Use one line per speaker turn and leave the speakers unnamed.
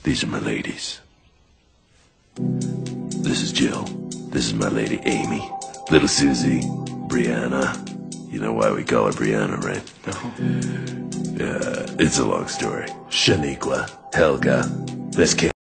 These are my ladies. This is Jill. This is my lady Amy. Little Susie. Brianna. You know why we call her Brianna, right? No. It's a long story. Shaniqua. Helga. This kid.